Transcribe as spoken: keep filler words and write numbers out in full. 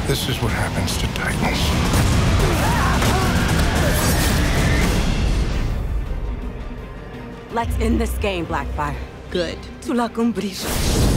This is what happens to Titans. Let's end this game, Blackfire. Good. Tu la cumbrija.